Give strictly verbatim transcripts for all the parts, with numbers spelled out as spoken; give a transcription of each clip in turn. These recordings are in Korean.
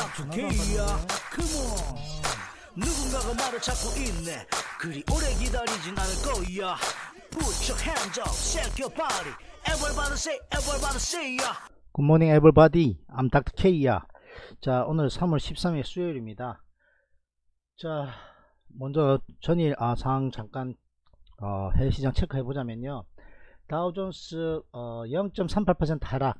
닥터케이야 컴온 누군가가 말을 찾고 있네 그리 오래 기다리진 않을 거야 Put your hands up, shake your body Everybody say, everybody say ya 굿모닝 에블바디 I'm 닥터 K야. 자, 오늘 삼월 십삼일 수요일입니다. 자, 먼저 전일 아, 상황 잠깐 어, 해외 시장 체크해 보자면요, 다우존스 어, 영 점 삼팔 퍼센트 하락.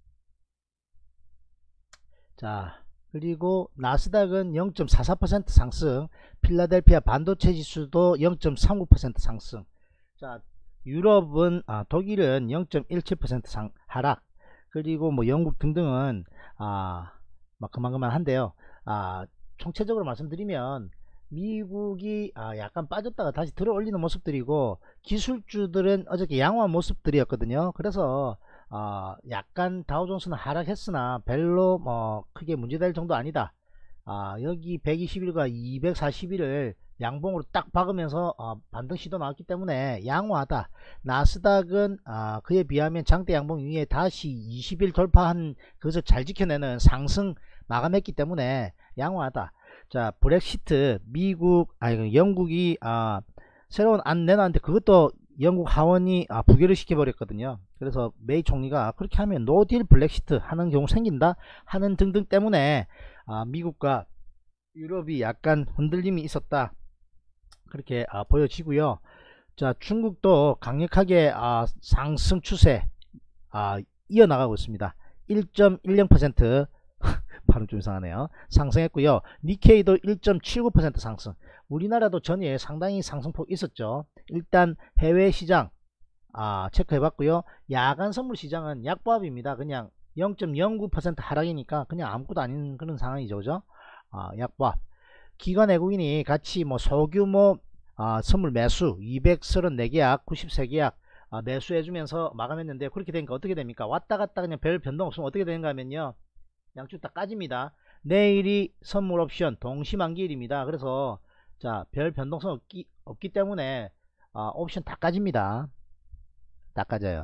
자, 그리고 나스닥은 영 점 사사 퍼센트 상승, 필라델피아 반도체 지수도 영 점 삼구 퍼센트 상승. 자, 유럽은 아, 독일은 영 점 일칠 퍼센트 상, 하락. 그리고 뭐 영국 등등은 아, 막 그만그만한데요. 아, 총체적으로 말씀드리면 미국이 아, 약간 빠졌다가 다시 들어 올리는 모습들이고, 기술주들은 어저께 양호한 모습들이었거든요. 그래서 어, 약간 다우존스는 하락했으나 별로 뭐 크게 문제될 정도 아니다. 아, 여기 백이십일과 이백사십일을 양봉으로 딱 박으면서 어, 반등 시도 나왔기 때문에 양호하다. 나스닥은 아, 그에 비하면 장대 양봉 위에 다시 이십 일 돌파한 그것을 잘 지켜내는 상승 마감했기 때문에 양호하다. 자, 브렉시트 미국 아니 영국이 아, 새로운 안 내놨는데 그것도 영국 하원이 아, 부결을 시켜버렸거든요. 그래서 메이 총리가 그렇게 하면 노딜 블랙시트 하는 경우 생긴다 하는 등등 때문에 아, 미국과 유럽이 약간 흔들림이 있었다, 그렇게 아, 보여지고요. 자, 중국도 강력하게 아, 상승 추세 아, 이어나가고 있습니다. 일 점 일영 퍼센트 발음 좀 이상하네요. 상승했고요. 니케이도 일 점 칠구 퍼센트 상승. 우리나라도 전일 상당히 상승폭 있었죠. 일단 해외 시장 아, 체크해 봤고요. 야간 선물 시장은 약보합입니다. 그냥 영 점 영구 퍼센트 하락이니까 그냥 아무것도 아닌 그런 상황이죠. 그죠? 아, 약보합. 기관 외국인이 같이 뭐 소규모 아, 선물 매수 이백삼십사 계약 구십삼 계약 아, 매수해 주면서 마감했는데, 그렇게 되니까 어떻게 됩니까? 왔다 갔다 그냥 별 변동 없으면 어떻게 되는가 하면요, 양쪽 다 까집니다. 내일이 선물 옵션 동시만기일입니다. 그래서 자, 별 변동성 없기, 없기 때문에 아, 옵션 다 까집니다. 다 까져요.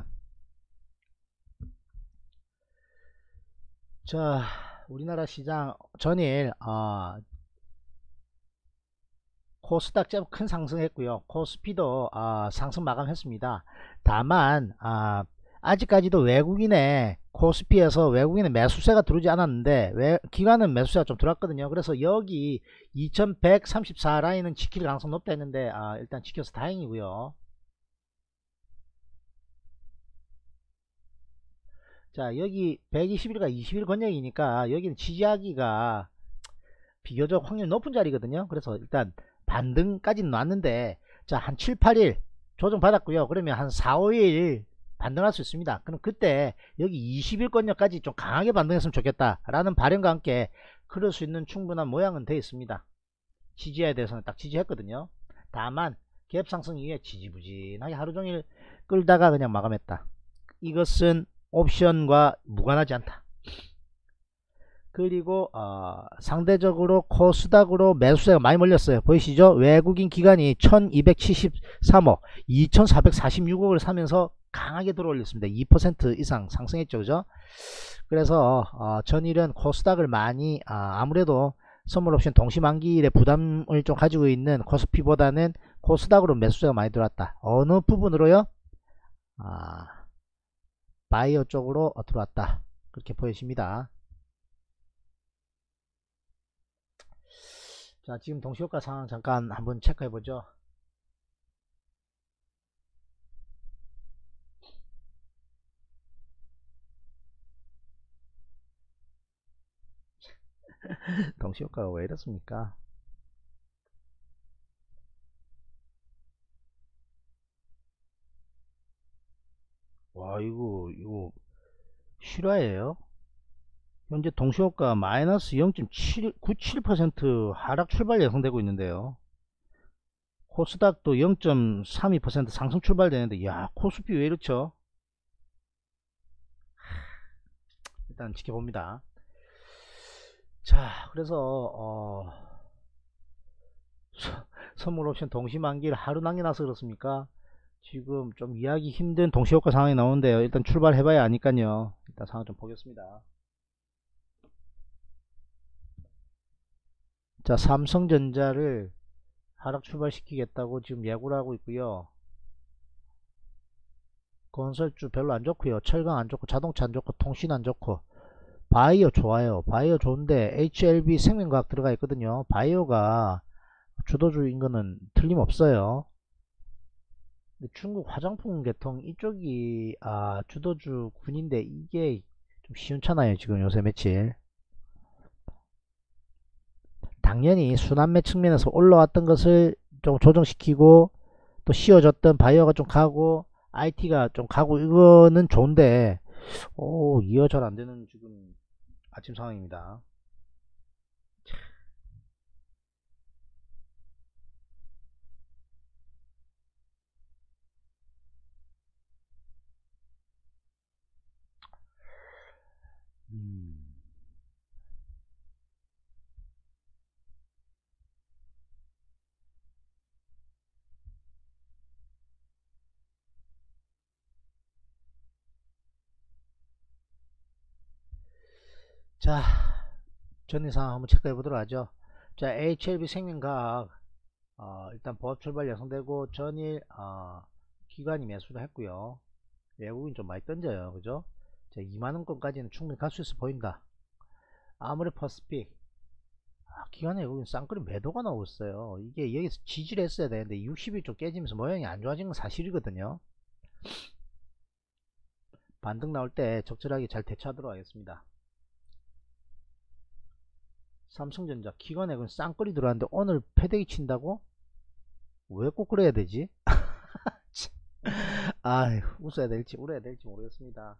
자, 우리나라 시장 전일 아, 코스닥 좀 큰 상승했고요. 코스피도 아, 상승 마감했습니다. 다만 아, 아직까지도 외국인의 코스피에서 외국인의 매수세가 들어오지 않았는데 왜, 기관은 매수세가 좀 들어왔거든요. 그래서 여기 이천백삼십사 라인은 지킬 가능성 높다 했는데 아, 일단 지켜서 다행이고요. 자, 여기 백이십일과 이십 일 권역이니까 여기는 지지하기가 비교적 확률 높은 자리거든요. 그래서 일단 반등까지는 왔는데, 자, 한 칠, 팔 일 조정 받았고요. 그러면 한 사, 오 일 반등할 수 있습니다. 그럼 그때 여기 이십 일 권역까지 좀 강하게 반등했으면 좋겠다 라는 바람과 함께 그럴 수 있는 충분한 모양은 되어 있습니다. 지지에 대해서는 딱 지지했거든요. 다만 갭 상승 이후에 지지부진하게 하루종일 끌다가 그냥 마감했다. 이것은 옵션과 무관하지 않다. 그리고 어, 상대적으로 코스닥으로 매수세가 많이 몰렸어요. 보이시죠? 외국인 기관이 천이백칠십삼억 이천사백사십육억을 사면서 강하게 들어올렸습니다. 이 퍼센트 이상 상승했죠. 그죠? 그래서 어, 전일은 코스닥을 많이 아, 아무래도 선물옵션 동시만기일에 부담을 좀 가지고 있는 코스피보다는 코스닥으로 매수세가 많이 들어왔다. 어느 부분으로요? 아, 바이오 쪽으로 들어왔다. 그렇게 보여집니다. 자, 지금 동시효과 상황 잠깐 한번 체크해 보죠. 동시효과가 왜 이렇습니까? 와, 이거 이거 실화예요? 현재 동시효과 마이너스 영 점 구칠 퍼센트 하락 출발 예상되고 있는데요. 코스닥도 영 점 삼이 퍼센트 상승 출발되는데, 야, 코스피 왜 이렇죠? 일단 지켜봅니다. 자, 그래서 어, 선물 옵션 동시만기를 하루 남겨놔서 그렇습니까? 지금 좀 이해하기 힘든 동시효과 상황이 나오는데요. 일단 출발해봐야 아니까요. 일단 상황 좀 보겠습니다. 자, 삼성전자를 하락 출발시키겠다고 지금 예고를 하고 있고요. 건설주 별로 안 좋고요. 철강 안 좋고, 자동차 안 좋고, 통신 안 좋고. 바이오 좋아요. 바이오 좋은데 에이치엘비 생명과학 들어가 있거든요. 바이오가 주도주인 거는 틀림없어요. 중국 화장품 계통 이쪽이 아, 주도주 군인데 이게 좀 시원찮아요. 지금 요새 며칠. 당연히 순환매 측면에서 올라왔던 것을 좀 조정시키고 또 씌워줬던 바이오가 좀 가고 아이티가 좀 가고 이거는 좋은데 오, 이어 잘 안되는 지금 아침 상황입니다. 음. 자, 전일 상황 한번 체크해 보도록 하죠. 자, 에이치엘비 생명과학 어, 일단 보합 출발 예상되고 전일 어, 기관이 매수를 했고요. 외국인 좀 많이 던져요. 그죠? 자, 이만원권까지는 충분히 갈 수 있어 보인다. 아무리 퍼스픽 아, 기관에 외국인 쌍끌이 매도가 나왔어요. 이게 여기서 지지를 했어야 되는데 육십 일 좀 깨지면서 모양이 안 좋아진 건 사실이거든요. 반등 나올 때 적절하게 잘 대처하도록 하겠습니다. 삼성전자 기관에 그 쌍끌이 들어왔는데 오늘 패대기 친다고? 왜 꼭 그래야 되지? 아, 웃어야 될지 울어야 될지 모르겠습니다.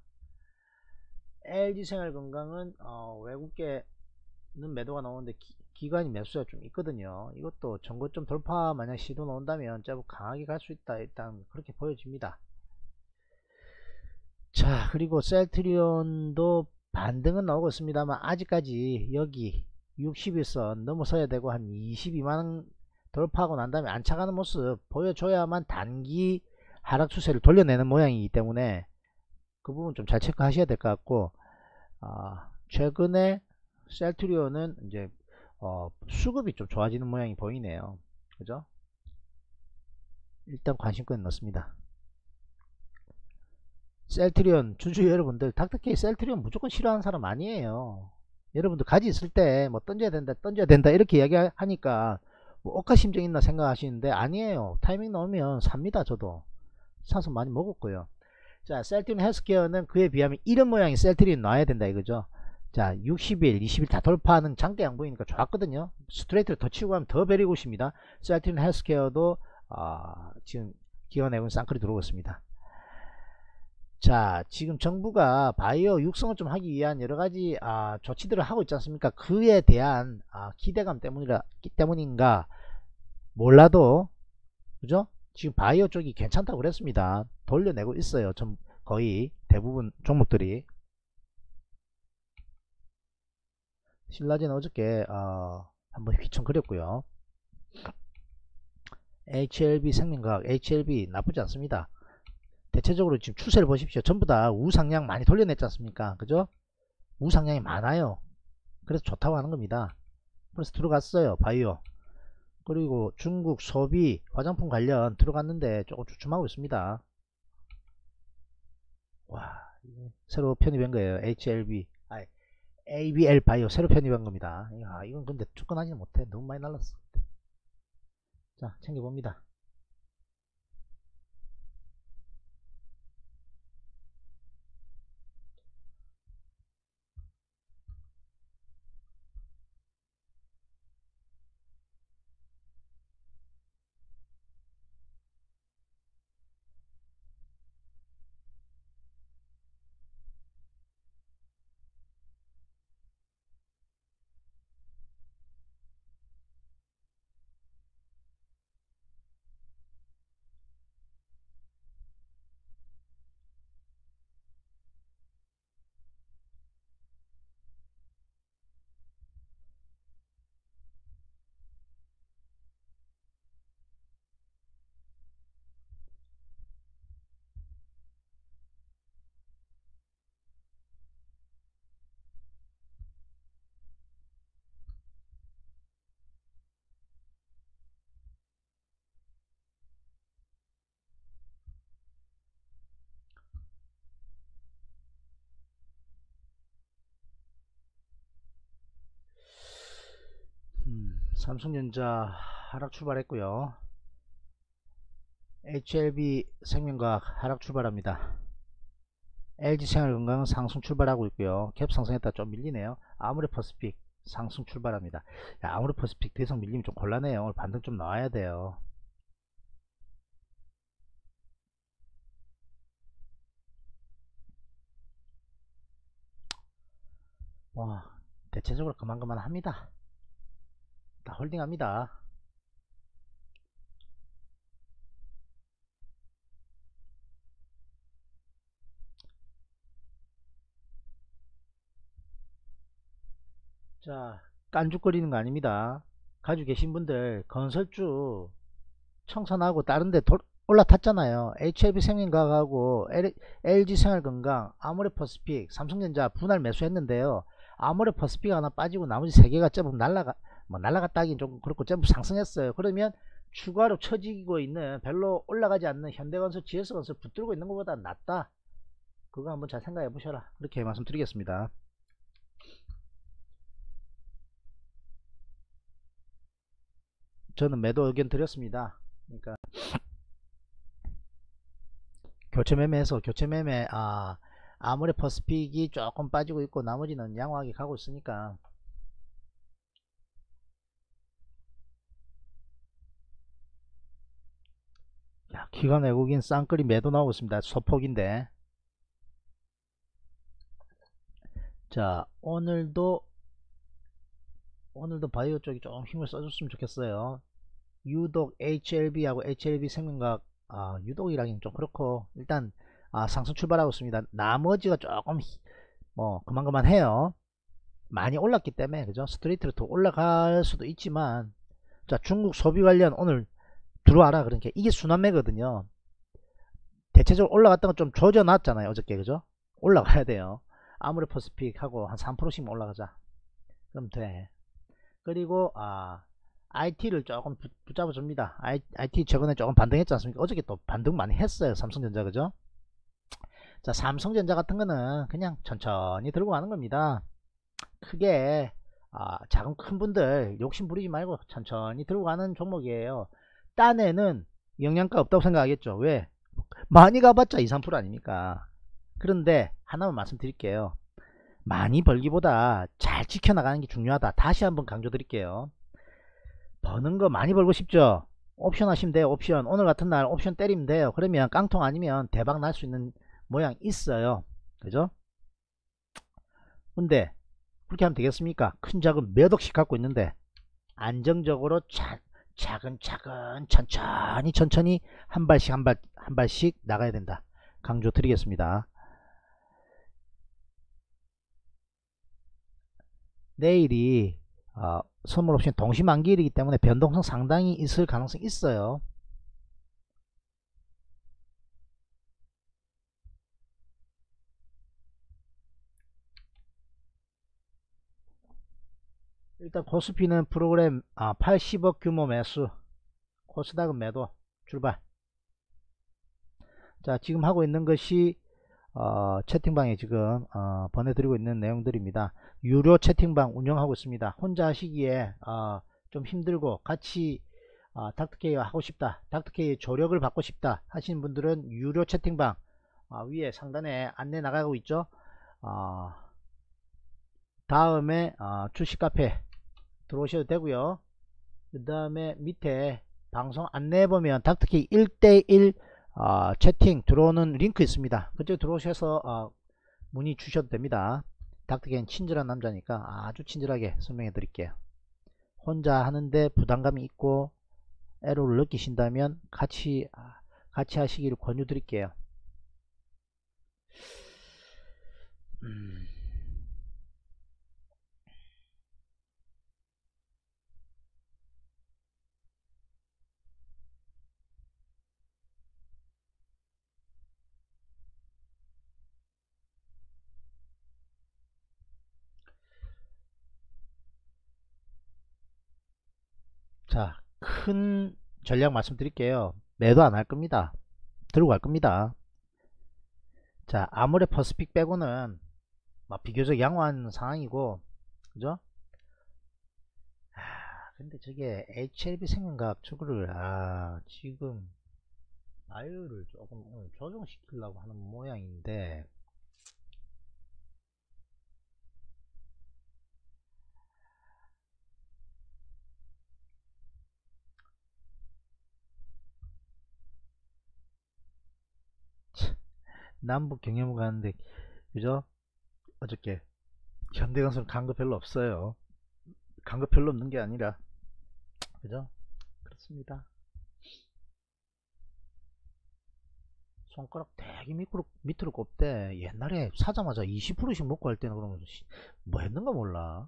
엘지생활건강은 어, 외국계는 매도가 나오는데 기, 관이 매수가 좀 있거든요. 이것도 전고점 돌파 만약 시도 나온다면 좀 강하게 갈 수 있다. 일단 그렇게 보여집니다. 자, 그리고 셀트리온도 반등은 나오고 있습니다만 아직까지 여기 육십 일선 넘어서야 되고 한 이십이만원 돌파하고 난 다음에 안착하는 모습 보여줘야만 단기 하락 추세를 돌려내는 모양이기 때문에 그 부분 좀 잘 체크하셔야 될 것 같고 아, 최근에 셀트리온은 이제 어, 수급이 좀 좋아지는 모양이 보이네요. 그죠? 일단 관심권에 넣습니다. 셀트리온 주주 여러분들 닥터케이 셀트리온 무조건 싫어하는 사람 아니에요. 여러분들 가지 있을 때 뭐 던져야 된다 던져야 된다 이렇게 이야기하니까 뭐 억하심정 있나 생각하시는데 아니에요. 타이밍 나오면 삽니다. 저도 사서 많이 먹었고요. 자, 셀트리온 헬스케어는 그에 비하면 이런 모양의 셀트리온 나와야 된다 이거죠. 자, 육십 일 이십 일 다 돌파하는 장대 양보이니까 좋았거든요. 스트레이트로 더 치고 가면 더 베리굿입니다. 셀트리온 헬스케어도 아, 지금 기관내군 쌍끌이 들어오고 있습니다. 자, 지금 정부가 바이오 육성을 좀 하기 위한 여러가지 아, 조치들을 하고 있지 않습니까? 그에 대한 아, 기대감 때문이라, 때문인가 몰라도 그죠? 지금 바이오 쪽이 괜찮다고 그랬습니다. 돌려내고 있어요. 좀 거의 대부분 종목들이. 신라젠 어저께 어, 한번 휘청거렸고요. 에이치엘비 생명과학 에이치엘비 나쁘지 않습니다. 대체적으로 지금 추세를 보십시오. 전부 다 우상향 많이 돌려냈지 않습니까? 그죠? 우상향이 많아요. 그래서 좋다고 하는 겁니다. 그래서 들어갔어요. 바이오. 그리고 중국 소비 화장품 관련 들어갔는데 조금 주춤하고 있습니다. 와, 새로 편입한 거예요. 에이치엘비 아니 에이비엘 바이오 새로 편입한 겁니다. 야, 이건 근데 접근하지는 못해. 너무 많이 날랐어. 자, 챙겨봅니다. 삼성전자 하락 출발했고요. 에이치엘비 생명과학 하락 출발합니다. 엘지생활건강은 상승 출발하고 있고요. 캡 상승했다 좀 밀리네요. 아모레퍼시픽 상승 출발합니다. 야, 아모레퍼시픽 더 이상 밀리면 좀 곤란해요. 오늘 반등 좀 나와야 돼요. 와, 대체적으로 그만그만 합니다. 다 홀딩합니다. 자, 깐죽거리는 거 아닙니다. 가지고 계신 분들 건설주 청산하고 다른데 올라탔잖아요. 에이치엘비 생명과학하고 엘지생활건강, 아모레퍼시픽, 삼성전자 분할 매수했는데요. 아모레퍼시픽 하나 빠지고 나머지 세 개가 제법 날라가 뭐 날라갔다 하긴 좀 그렇고 제법 상승했어요. 그러면 추가로 처지고 있는 별로 올라가지 않는 현대건설, 지에스건설 붙들고 있는 것보다 낫다. 그거 한번 잘 생각해 보셔라. 그렇게 말씀드리겠습니다. 저는 매도 의견 드렸습니다. 그러니까 교체 매매에서 교체 매매 아 아모레퍼시픽이 조금 빠지고 있고 나머지는 양호하게 가고 있으니까 야, 기관 외국인 쌍끌이 매도 나오고 있습니다. 소폭인데 자 오늘도 오늘도 바이오 쪽이 좀 힘을 써줬으면 좋겠어요. 유독 에이치엘비하고 에이치엘비 생명과학 아, 유독이라기는 좀 그렇고 일단 아, 상승 출발하고 있습니다. 나머지가 조금 뭐 그만그만 해요. 많이 올랐기 때문에 그죠? 스트레이트로 더 올라갈 수도 있지만 자 중국 소비 관련 오늘 들어와라. 그러니까 이게 순환매거든요. 대체적으로 올라갔던 건 좀 조져놨잖아요 어저께. 그죠? 올라가야 돼요. 아모레퍼시픽 하고 한 삼 퍼센트씩만 올라가자. 그럼 돼. 그리고 아 아이티를 조금 붙잡아 줍니다. 아이티 최근에 조금 반등했지 않습니까? 어저께 또 반등 많이 했어요. 삼성전자. 그죠? 자 삼성전자 같은 거는 그냥 천천히 들고 가는 겁니다. 크게 아, 작은 큰 분들 욕심 부리지 말고 천천히 들고 가는 종목이에요. 딴에는 영양가 없다고 생각하겠죠. 왜? 많이 가봤자 이, 삼 퍼센트 아닙니까? 그런데 하나만 말씀드릴게요. 많이 벌기보다 잘 지켜나가는 게 중요하다. 다시 한번 강조드릴게요. 버는 거 많이 벌고 싶죠? 옵션 하시면 돼요. 옵션. 오늘 같은 날 옵션 때리면 돼요. 그러면 깡통 아니면 대박 날 수 있는 모양 있어요. 그죠? 근데 그렇게 하면 되겠습니까? 큰 자금 몇 억씩 갖고 있는데 안정적으로 차, 차근차근 천천히 천천히 한 발씩 한 발, 한 발씩 나가야 된다. 강조 드리겠습니다. 내일이 어, 선물 옵션 동시만기일이기 때문에 변동성 상당히 있을 가능성이 있어요. 일단 코스피는 프로그램 아, 팔십억 규모 매수, 코스닥은 매도 출발. 자 지금 하고 있는 것이 어, 채팅방에 지금 어, 보내드리고 있는 내용들입니다. 유료 채팅방 운영하고 있습니다. 혼자 하시기에 어, 좀 힘들고 같이 어, 닥터케이와 하고 싶다, 닥터케이의 조력을 받고 싶다 하시는 분들은 유료 채팅방 어, 위에 상단에 안내 나가고 있죠. 어, 다음에 어, 주식 카페 들어오셔도 되고요. 그 다음에 밑에 방송 안내해 보면 닥터케이 일 대 일 어, 채팅 들어오는 링크 있습니다. 그쪽 들어오셔서 어, 문의 주셔도 됩니다. 닥터케이는 친절한 남자니까 아주 친절하게 설명해 드릴게요. 혼자 하는데 부담감이 있고 애로를 느끼신다면 같이 같이 하시기를 권유 드릴게요. 음. 자, 큰 전략 말씀드릴게요. 매도 안 할 겁니다. 들고 갈 겁니다. 자, 아모레퍼시픽 빼고는 뭐 비교적 양호한 상황이고, 그죠? 근데 저게 에이치엘비 생명과학 저거를 아 지금 바이오를 조금 오늘 조정시키려고 하는 모양인데 남북 경협을 가는데 그죠? 어저께 현대건설 간 거 별로 없어요. 간 거 별로 없는 게 아니라 그죠? 그렇습니다. 손가락 되게 밑으로, 밑으로 꼽대. 옛날에 사자마자 이십 퍼센트씩 먹고 할 때는 그러면 뭐 했는가 몰라.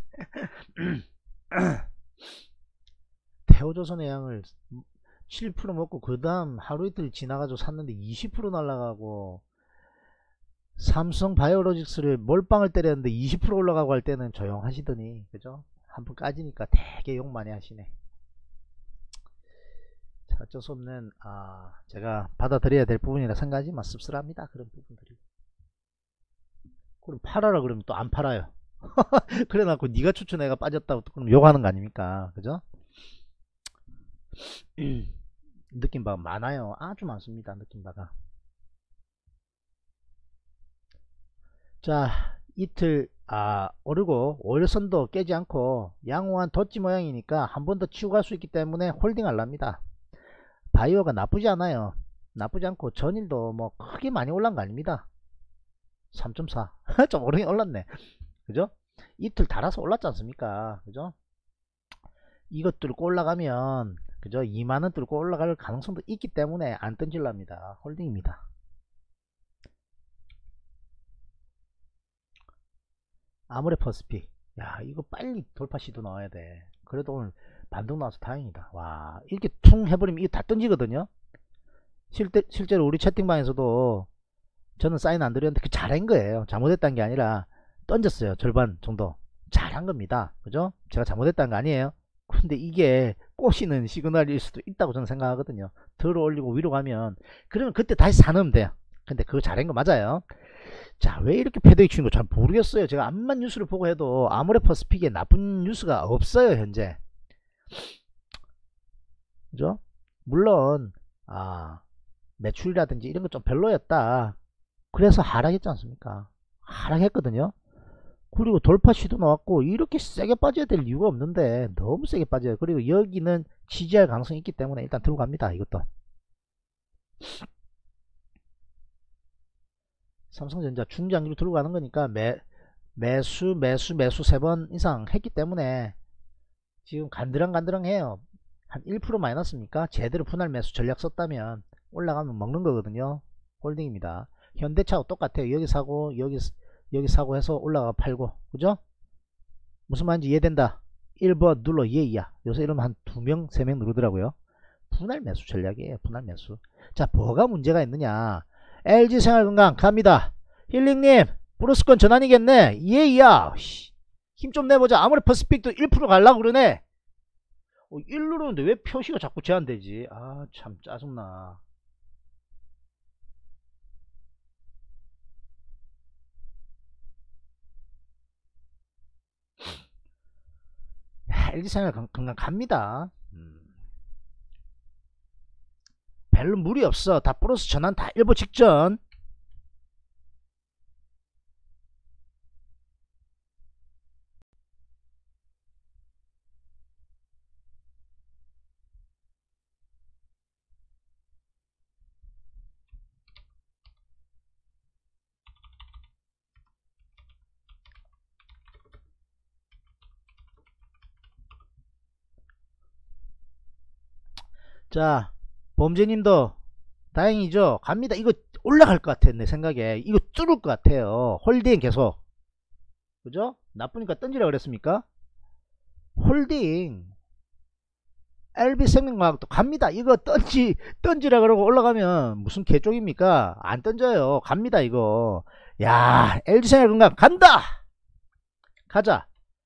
태오조선의 양을 칠 퍼센트 먹고 그 다음 하루 이틀 지나가지고 샀는데 이십 퍼센트 날라가고 삼성 바이오로직스를 몰빵을 때렸는데 이십 퍼센트 올라가고 할 때는 조용하시더니 그죠? 한번 까지니까 되게 욕 많이 하시네. 자, 어쩔 수 없는 아 제가 받아들여야 될 부분이라 생각하지만 씁쓸합니다. 그런 부분들이. 그럼 팔아라 그러면 또 안 팔아요. 그래놓고 네가 추천해가 빠졌다고 또 그럼 욕하는 거 아닙니까? 그죠? 느낌바가 많아요. 아주 많습니다. 느낌바가. 자 이틀 아 오르고 오일선도 깨지 않고 양호한 덧지 모양이니까 한 번 더 치고 갈 수 있기 때문에 홀딩 할랍니다. 바이오가 나쁘지 않아요. 나쁘지 않고 전일도 뭐 크게 많이 올라간 거 아닙니다. 삼 점 사 좀 오르긴 올랐네. 그죠? 이틀 달아서 올랐지 않습니까? 그죠? 이것 뚫고 올라가면 그죠? 이만원 뚫고 올라갈 가능성도 있기 때문에 안 던질랍니다. 홀딩입니다. 아모레퍼스픽 야 이거 빨리 돌파 시도 나와야 돼. 그래도 오늘 반등 나와서 다행이다. 와 이렇게 퉁 해버리면 이거 다 던지거든요. 실제, 실제로 우리 채팅방에서도 저는 사인 안 드렸는데 그 잘한 거예요. 잘못했다는 게 아니라 던졌어요. 절반 정도 잘한 겁니다. 그죠? 제가 잘못했다는 거 아니에요. 근데 이게 꼬시는 시그널일 수도 있다고 저는 생각하거든요. 들어 올리고 위로 가면 그러면 그때 다시 사놓으면 돼요. 근데 그거 잘한 거 맞아요. 자, 왜 이렇게 패드에 치는 거 잘 모르겠어요. 제가 암만 뉴스를 보고 해도 아모레퍼스픽에 나쁜 뉴스가 없어요, 현재. 그죠? 물론, 아, 매출이라든지 이런 거 좀 별로였다. 그래서 하락했지 않습니까? 하락했거든요. 그리고 돌파 시도 나왔고, 이렇게 세게 빠져야 될 이유가 없는데, 너무 세게 빠져요. 그리고 여기는 지지할 가능성이 있기 때문에 일단 들고 갑니다, 이것도. 삼성전자 중장기로 들고 가는 거니까 매, 매수 매수 매수 세 번 이상 했기 때문에 지금 간드렁간드렁 해요. 한 일 퍼센트 마이너스입니까? 제대로 분할 매수 전략 썼다면 올라가면 먹는 거거든요. 홀딩입니다. 현대차하고 똑같아요. 여기 사고 여기 여기 사고 해서 올라가 팔고 그죠? 무슨 말인지 이해된다. 일 번 눌러 예이야. 요새 이러면 한 두 명 세 명 누르더라고요. 분할 매수 전략이에요. 분할 매수. 자, 뭐가 문제가 있느냐? 엘지생활건강 갑니다. 힐링님 브루스건 전환이겠네. 예이야. 힘 좀 내보자. 아무리 퍼스픽도 일 퍼센트 갈라고 그러네. 어, 일 누르는데 왜 표시가 자꾸 제한되지? 아 참 짜증나. 엘지생활건강 갑니다. 음. 별로 무리 없어. 다 플러스 전환 다 일보 직전. 자, 범죄님도 다행이죠. 갑니다. 이거 올라갈 것 같아. 내 생각에 이거 뚫을 것 같아요. 홀딩 계속. 그죠? 나쁘니까 던지라 그랬습니까? 홀딩. 엘비생명과학도 갑니다. 이거 던지 던지라 그러고 올라가면 무슨 개쪽입니까? 안 던져요. 갑니다 이거. 야, 엘지생활건강 간다. 가자.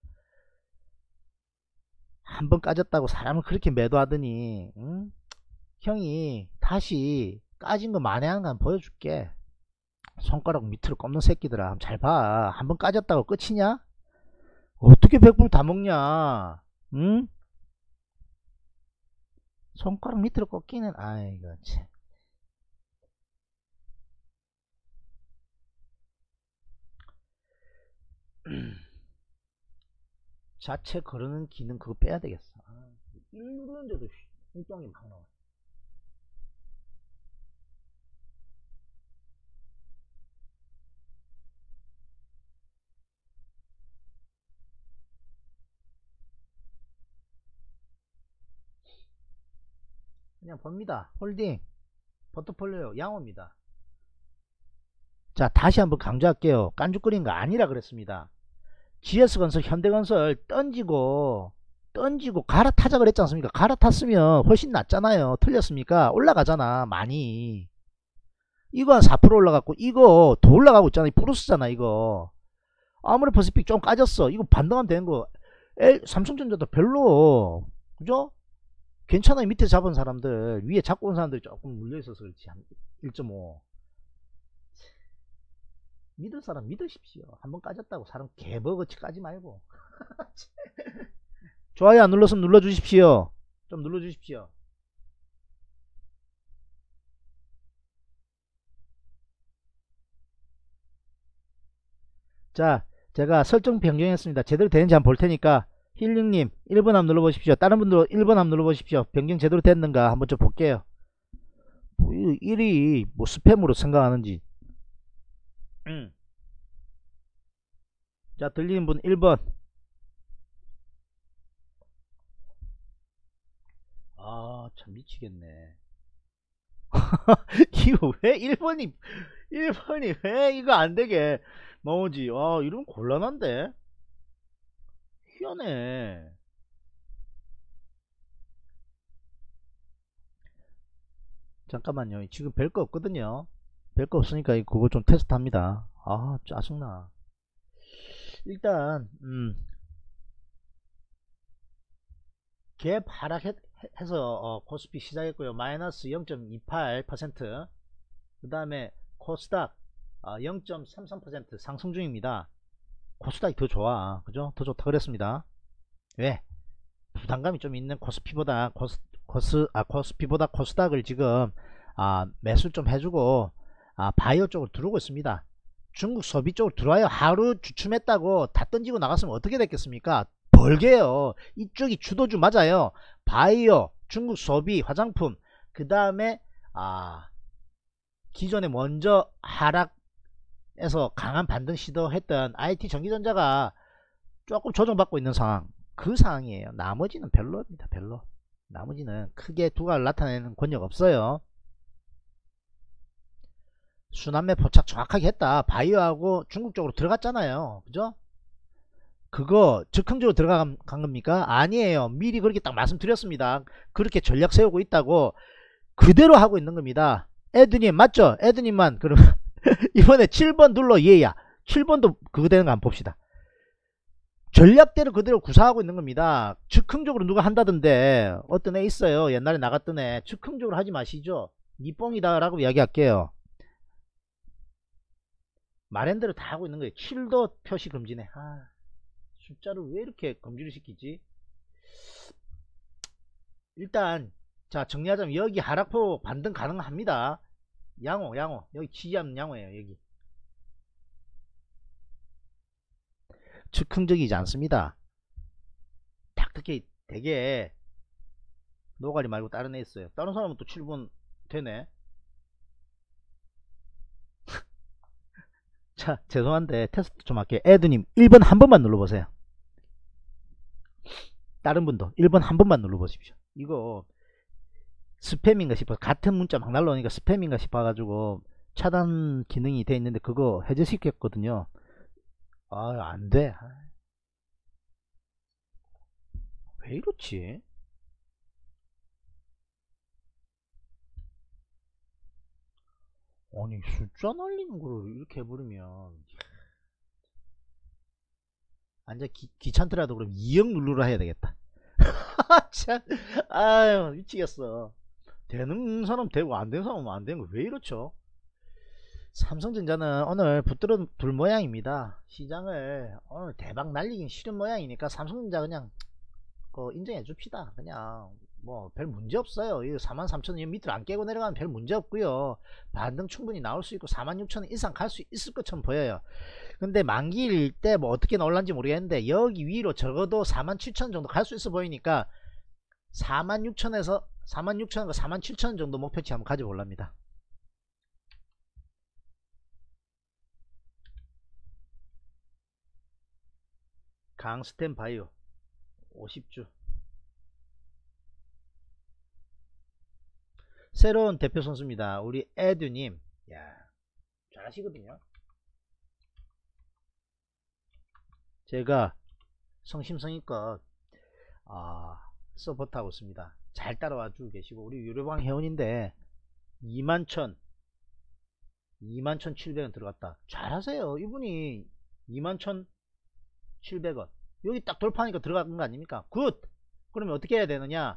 한번 까졌다고 사람을 그렇게 매도하더니 응? 형이 다시 까진 거 만회한 거 한번 보여줄게. 손가락 밑으로 꼽는 새끼들아 잘 봐. 한번 까졌다고 끝이냐? 어떻게 백 불 다 먹냐? 응? 손가락 밑으로 꺾이는, 아이고 참. 자체 거르는 기능 그거 빼야 되겠어. 아, 일 누르는데도 엉뚱하게 막 나와. 그냥 봅니다. 홀딩, 포트폴리오 양호입니다. 자, 다시 한번 강조할게요. 깐죽거리는 거 아니라 그랬습니다. 지에스건설, 현대건설 던지고 던지고 갈아타자 그랬지 않습니까? 갈아탔으면 훨씬 낫잖아요. 틀렸습니까? 올라가잖아 많이. 이거 한 사 퍼센트 올라갔고 이거 더 올라가고 있잖아. 플러스잖아 이거. 아무리 퍼시픽 좀 까졌어. 이거 반등하면 되는 거. L, 삼성전자도 별로, 그죠? 괜찮아요. 밑에 잡은 사람들, 위에 잡고 온 사람들이 조금 물려있어서 그렇지. 한 일 점 오. 믿을 사람 믿으십시오. 한번 까졌다고 사람 개버거치 까지 말고. 좋아요 안 눌렀으면 눌러주십시오. 좀 눌러주십시오. 자, 제가 설정 변경했습니다. 제대로 되는지 한번 볼 테니까 힐링님 일 번 한번 눌러보십시오. 다른 분들 일 번 한번 눌러보십시오. 변경 제대로 됐는가 한번 좀 볼게요. 뭐 일이 뭐 스팸으로 생각하는지. 음. 자, 들리는 분 일 번. 아, 참 미치겠네. 이거 왜 일 번이 일 번이 왜 이거 안되게 나오지? 아, 이러면 곤란한데. 희한해. 잠깐만요. 지금 별거 없거든요. 별거 없으니까 그거 좀 테스트 합니다. 아, 짜증나. 일단 음 갭 하락해서 어, 코스피 시작했고요. 마이너스 영 점 이팔 퍼센트. 그 다음에 코스닥 어, 영 점 삼삼 퍼센트 상승 중입니다. 코스닥이 더 좋아. 그죠? 더 좋다 그랬습니다. 왜? 부담감이 좀 있는 코스피보다 코스, 코스 아 코스피보다 코스닥을 지금 아 매수 좀 해주고 아 바이오 쪽으로 들어오고 있습니다. 중국 소비 쪽으로 들어와요. 하루 주춤했다고 다 던지고 나갔으면 어떻게 됐겠습니까? 벌게요. 이쪽이 주도주 맞아요. 바이오, 중국 소비, 화장품, 그 다음에 아 기존에 먼저 하락에서 강한 반등 시도했던 아이티 전기전자가 조금 조정받고 있는 상황, 그 상황이에요. 나머지는 별로입니다. 별로. 나머지는 크게 두각을 나타내는 권력 없어요. 순환매 포착 정확하게 했다. 바이오하고 중국 쪽으로 들어갔잖아요. 그죠? 그거 즉흥적으로 들어간 겁니까? 아니에요. 미리 그렇게 딱 말씀드렸습니다. 그렇게 전략 세우고 있다고 그대로 하고 있는 겁니다. 에드님 맞죠? 에드님만 그럼 이번에 칠 번 눌러 얘야. 칠 번도 그거 되는 거 한번 봅시다. 전략대로 그대로 구사하고 있는 겁니다. 즉흥적으로 누가 한다던데 어떤 애 있어요. 옛날에 나갔던 애. 즉흥적으로 하지 마시죠. 니뽕이다 라고 이야기할게요. 말한 대로 다 하고 있는 거예요. 칠도 표시 금지네. 아, 숫자를 왜 이렇게 금지를 시키지? 일단 자 정리하자면 여기 하락폭 반등 가능합니다. 양호 양호 여기 지지하면 양호예요. 여기 즉흥적이지 않습니다. 딱 특히 되게 노가리 말고 다른 애 있어요. 다른 사람은 또 칠 번 되네. 자 죄송한데 테스트 좀 할게요. 에드님 일 번 한 번만 눌러보세요. 다른 분도 일 번 한 번만 눌러보십시오. 이거 스팸인가 싶어 같은 문자 막 날라오니까 스팸인가 싶어가지고 차단 기능이 돼 있는데 그거 해제시켰거든요. 아 안돼. 왜 이렇지? 아니 숫자 날리는 거를 이렇게 해버리면 완전 기, 귀찮더라도 그럼 이억 누르라 해야 되겠다. 참 아유 미치겠어. 되는 사람 되고 안 되는 사람은 안 되는 거 왜 이렇죠? 삼성전자는 오늘 붙들어 둘 모양입니다. 시장을 오늘 대박 날리긴 싫은 모양이니까 삼성전자 그냥 그 인정해 줍시다. 그냥 뭐 별 문제 없어요. 이 사만 삼천 원 밑으로 안 깨고 내려가면 별 문제 없고요. 반등 충분히 나올 수 있고 사만 육천 원 이상 갈 수 있을 것처럼 보여요. 근데 만기일 때 뭐 어떻게 나올란지 모르겠는데 여기 위로 적어도 사만 칠천 원 정도 갈 수 있어 보이니까 사만 육천 원에서 사만 육천 원과 사만 칠천 원 정도 목표치 한번 가져볼랍니다. 강스텐 바이오 오십 주 새로운 대표 선수입니다. 우리 에드님. 야, 잘하시거든요. 제가 성심성의껏 아, 서포트하고 있습니다. 잘 따라와 주고 계시고 우리 유료방 회원인데 이만 천 이만 천칠백 원 들어갔다. 잘하세요. 이분이 이만 천칠백 원 여기 딱 돌파하니까 들어간 거 아닙니까? 굿. 그러면 어떻게 해야 되느냐?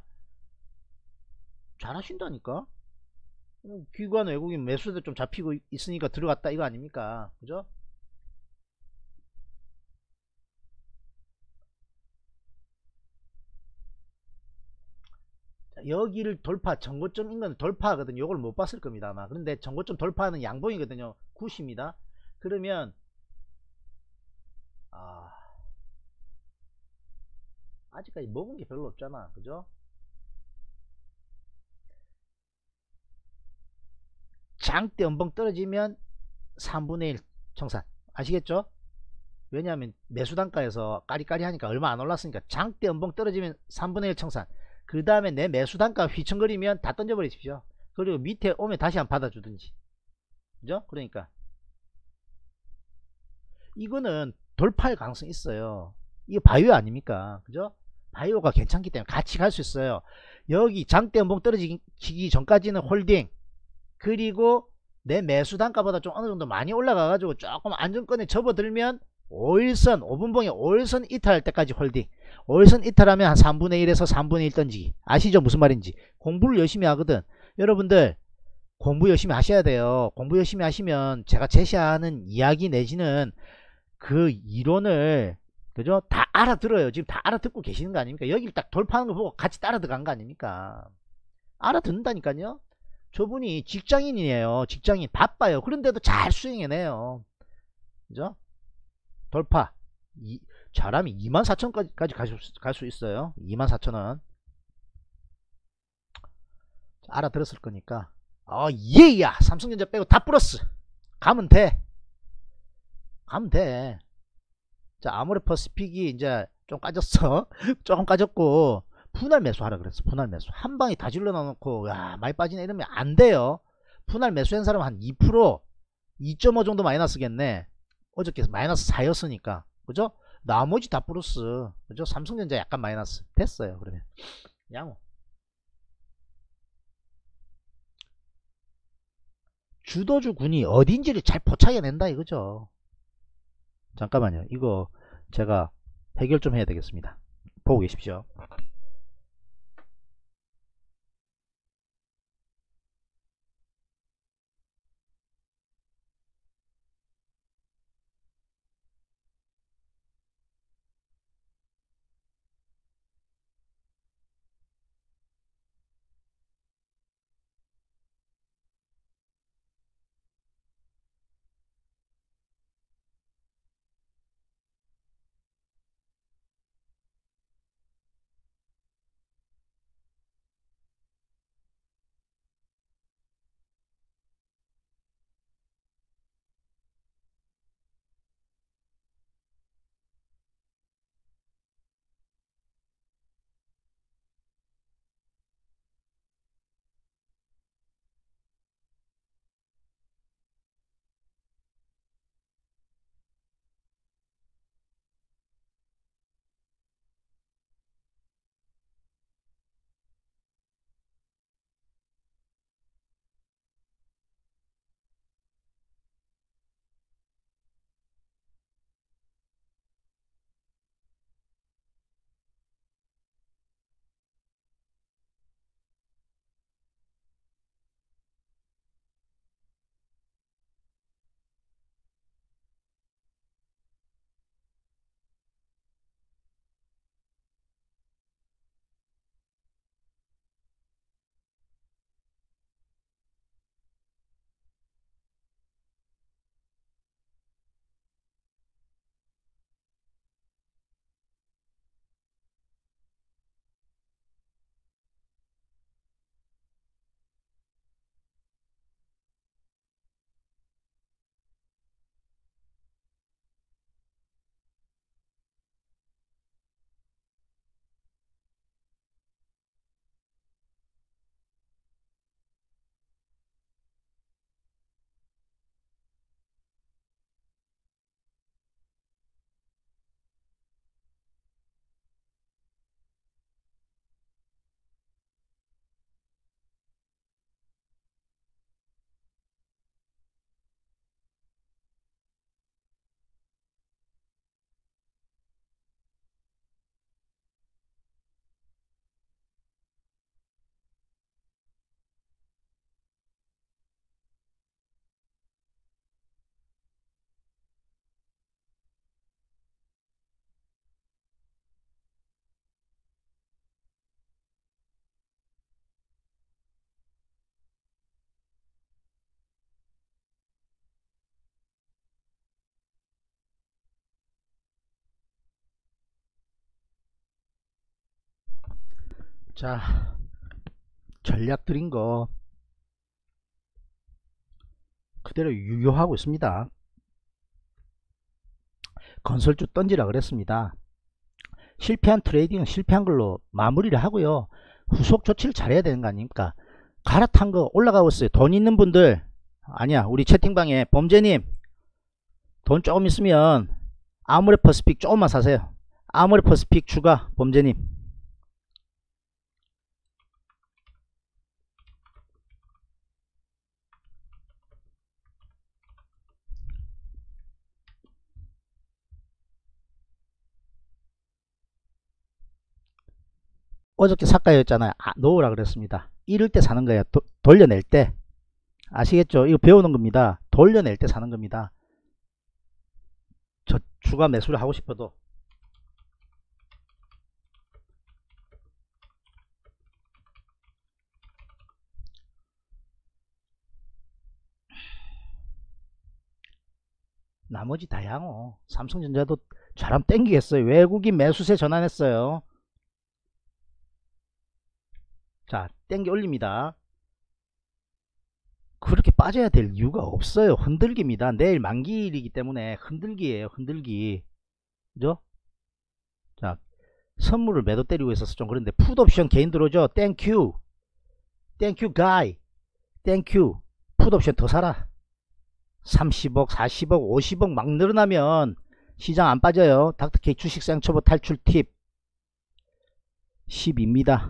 잘하신다니까. 기관 외국인 매수도 좀 잡히고 있으니까 들어갔다 이거 아닙니까? 그죠? 자, 여기를 돌파, 정고점 인근 돌파하거든요. 이걸 못 봤을 겁니다 아마. 그런데 정고점 돌파하는 양봉이거든요. 굿입니다. 그러면 아, 아직까지 먹은 게 별로 없잖아. 그죠? 장대 연봉 떨어지면 삼분의 일 청산. 아시겠죠? 왜냐하면 매수 단가에서 까리까리 하니까 얼마 안 올랐으니까 장대 연봉 떨어지면 삼분의 일 청산. 그 다음에 내 매수 단가 휘청거리면 다 던져버리십시오. 그리고 밑에 오면 다시 한번 받아주든지. 그죠? 그러니까 이거는 돌파할 가능성이 있어요. 이거 바이오 아닙니까? 그죠? 바이오가 괜찮기 때문에 같이 갈 수 있어요. 여기 장대 연봉 떨어지기 전까지는 홀딩, 그리고 내 매수 단가보다 좀 어느 정도 많이 올라가 가지고 조금 안정권에 접어들면 오일선 오 분봉에 오일선 이탈할 때까지 홀딩. 오일선 이탈하면 한 삼분의 일에서 삼분의 일 던지기. 아시죠? 무슨 말인지. 공부를 열심히 하거든. 여러분들 공부 열심히 하셔야 돼요. 공부 열심히 하시면 제가 제시하는 이야기 내지는 그 이론을 그죠? 다 알아들어요. 지금 다 알아듣고 계시는 거 아닙니까? 여기를 딱 돌파하는 거 보고 같이 따라 들어간 거 아닙니까? 알아듣는다니까요. 저분이 직장인이에요. 직장인 바빠요. 그런데도 잘 수행해내요. 그죠? 돌파. 이, 잘하면 이만 사천까지 갈 수 있어요. 이만 사천 원. 알아들었을 거니까. 어, 예야. 삼성전자 빼고 다 플러스. 가면 돼. 가면 돼. 자, 아모레퍼시픽이 이제 좀 까졌어. 조금 까졌고 분할 매수하라 그랬어. 분할 매수. 한 방에 다 질러 넣어놓고 야 많이 빠지네 이러면 안 돼요. 분할 매수한 사람은 한 이 퍼센트 이 점 오 정도 마이너스겠네. 어저께 마이너스 사였으니까 그죠? 나머지 다 플러스. 그죠? 삼성전자 약간 마이너스 됐어요. 그러면 양호. 주도주 군이 어딘지를 잘 포착해낸다 이거죠. 잠깐만요. 이거 제가 해결 좀 해야 되겠습니다. 보고 계십시오. 자, 전략 드린 거 그대로 유효하고 있습니다. 건설주 던지라 그랬습니다. 실패한 트레이딩은 실패한 걸로 마무리를 하고요. 후속 조치를 잘해야 되는 거 아닙니까? 갈아탄 거 올라가고 있어요. 돈 있는 분들, 아니야, 우리 채팅방에 범죄님 돈 조금 있으면 아모레 퍼스픽 조금만 사세요. 아모레 퍼스픽 추가. 범죄님 어저께 사가였잖아요. 아, 놓으라 그랬습니다. 이럴 때 사는 거예요. 도, 돌려낼 때. 아시겠죠? 이거 배우는 겁니다. 돌려낼 때 사는 겁니다. 저 추가 매수를 하고 싶어도. 나머지 다 양호. 삼성전자도 잘하면 땡기겠어요. 외국인 매수세 전환했어요. 자, 땡기 올립니다. 그렇게 빠져야 될 이유가 없어요. 흔들기입니다. 내일 만기일이기 때문에 흔들기예요. 흔들기. 그죠? 자, 선물을 매도 때리고 있어서 좀 그런데 풋옵션 개인 들어오죠. 땡큐. 땡큐 가이. 땡큐. 풋옵션 더 사라. 삼십억, 사십억, 오십억 막 늘어나면 시장 안 빠져요. 닥터케이 주식시장 초보 탈출 팁 십이입니다.